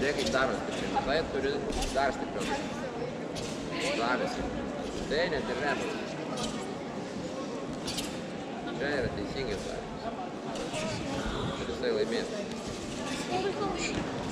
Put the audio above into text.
Žiūrėk, kaip darosi, tai tai turi dar stipriau. Davėsi. Tai net ir nebuvo. Čia yra teisingai davėsi. Ir jisai laimės.